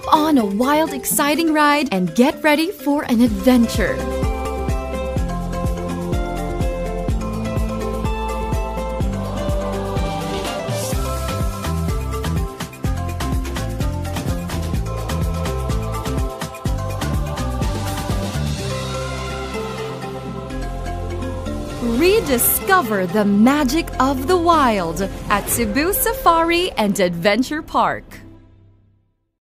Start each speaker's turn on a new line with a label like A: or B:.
A: Hop on a wild, exciting ride and get ready for an adventure. Rediscover the magic of the wild at Cebu Safari and Adventure Park.